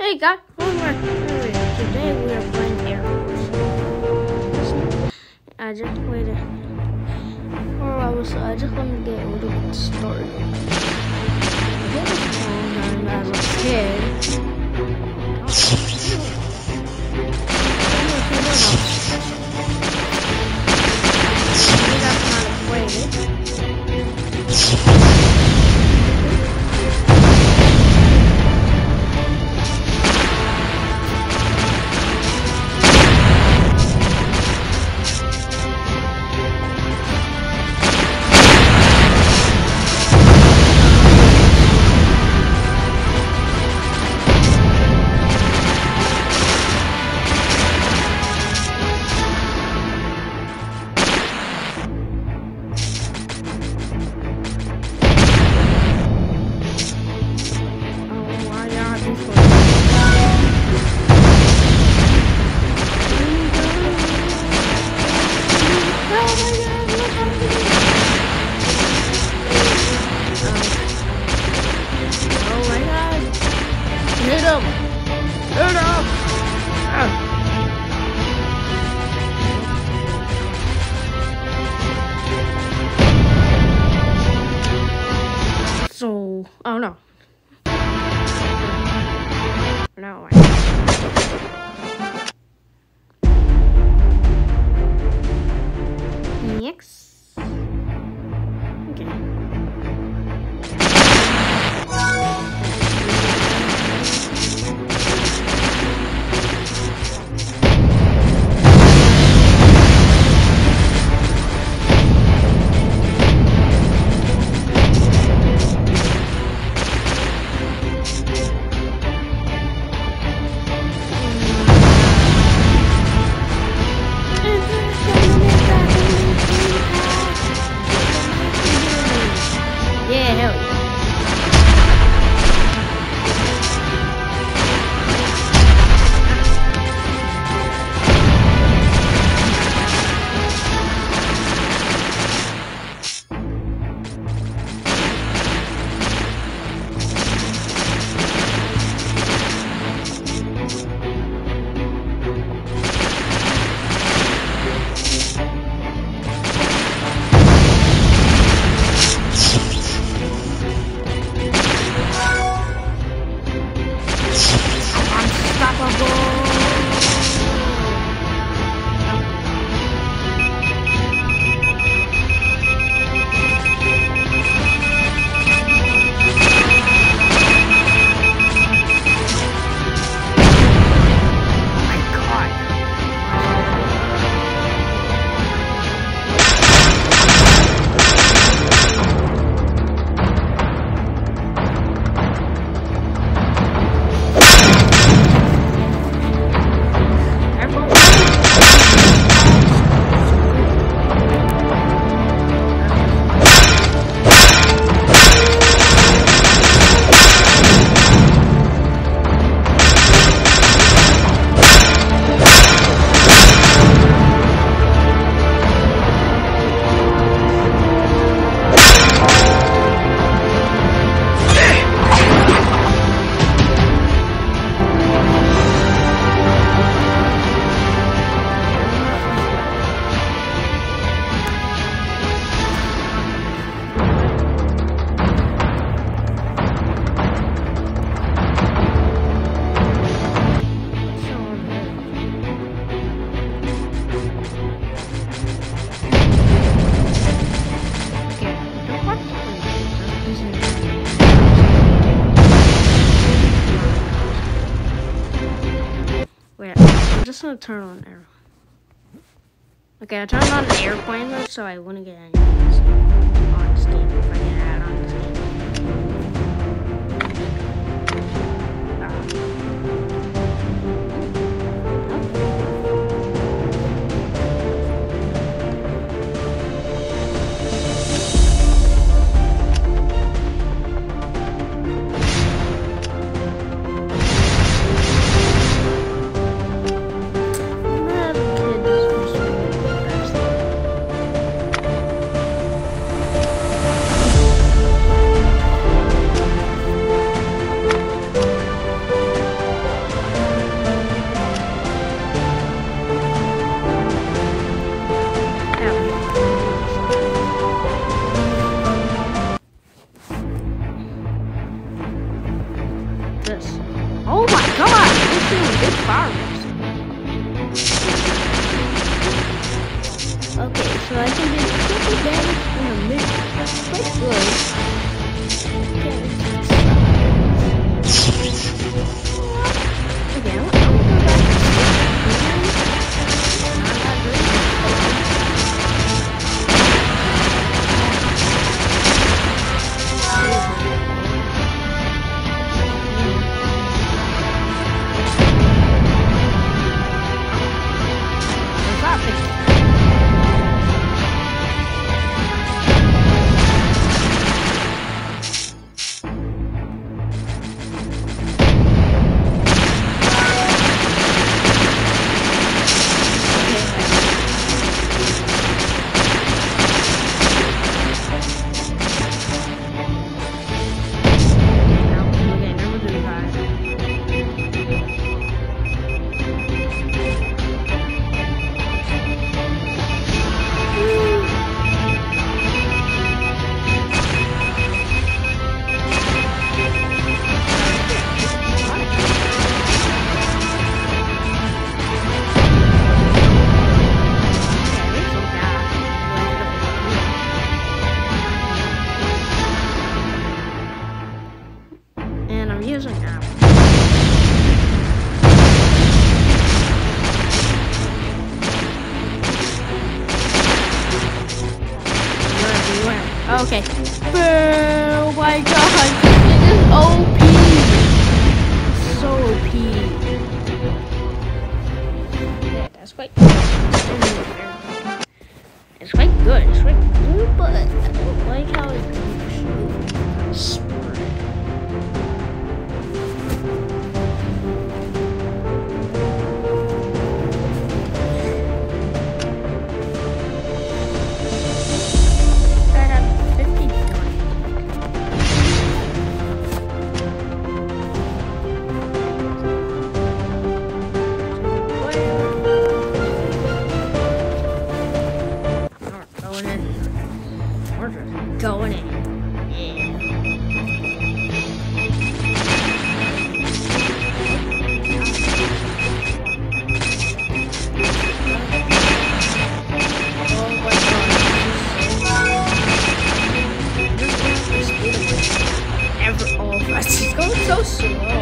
Hey guys, today we are playing Air Force. I just waited. I just want to get a little bit started. This phone as a kid. That's not played. So, oh no. No. Next. Okay. Yeah, hell yeah. Wait, I'm just gonna turn on air. Okay, I turned on the airplane mode so I wouldn't get any on this game if I get out on this game. this. Oh my god! He's doing big fireworks. Okay, so I can do triple damage in a minute. That's quite good. Okay, I'm gonna go back to okay. Oh my god, this thing is OP. So OP. Yeah, that's quite good. It's quite good. It's quite good, but I don't like how it's spread. Going in. Yeah. Oh my god. All fast. It's going so slow.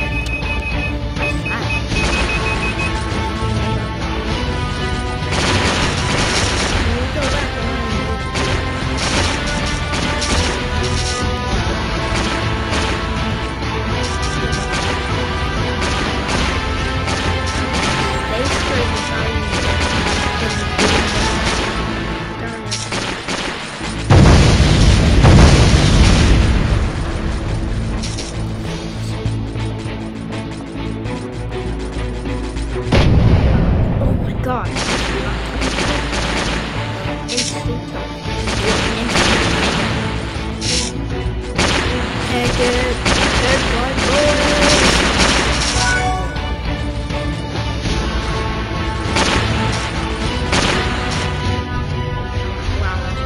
God. Take it. Take my bullet. Wow, that's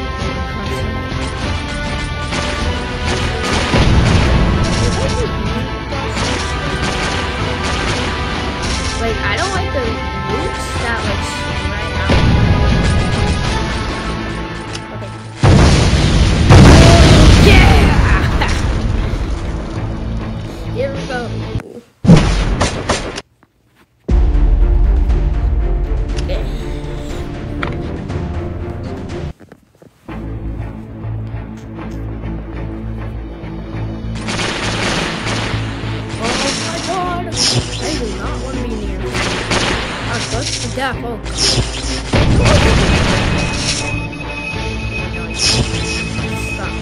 like, I don't like the roots that like spread out. Okay. Yeah! Here we go. Okay. Oh my god! I do not want to be near. I'm close to death. Oh. Stop.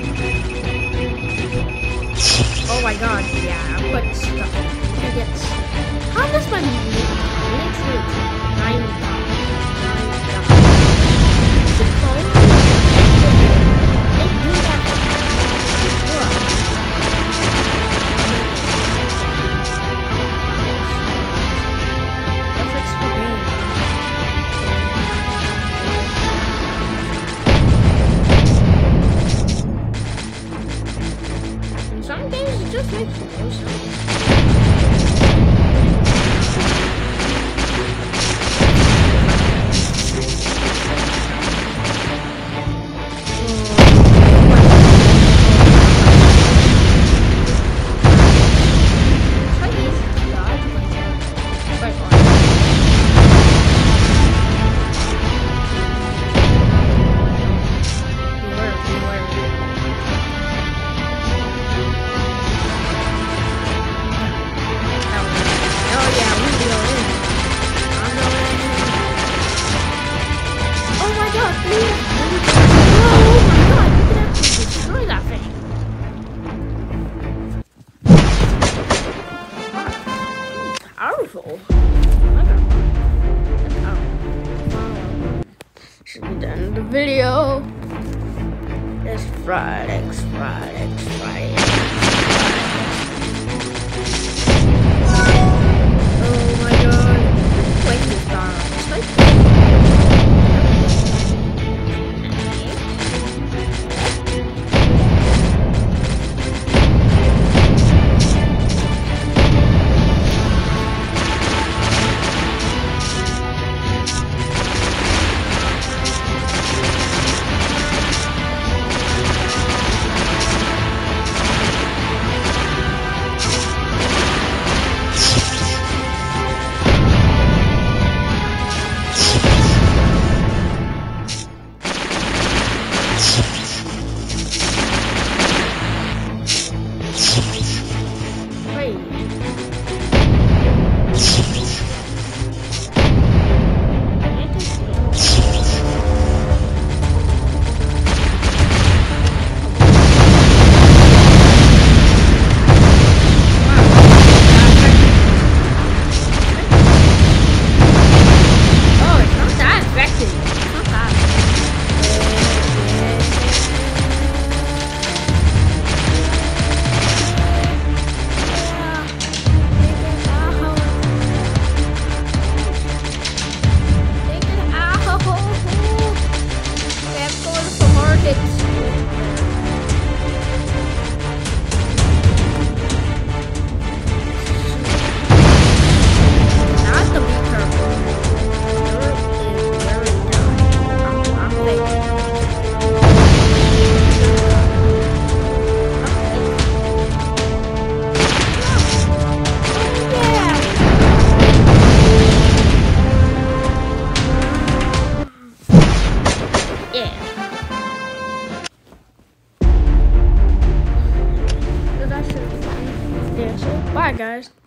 Oh my god, yeah, I'm quite stuck. How does my next route? I'm some games it just makes no sense. Powerful. Should be done with the video. It's Friday. Oh my god. Wait, this gone. It's like bye, guys.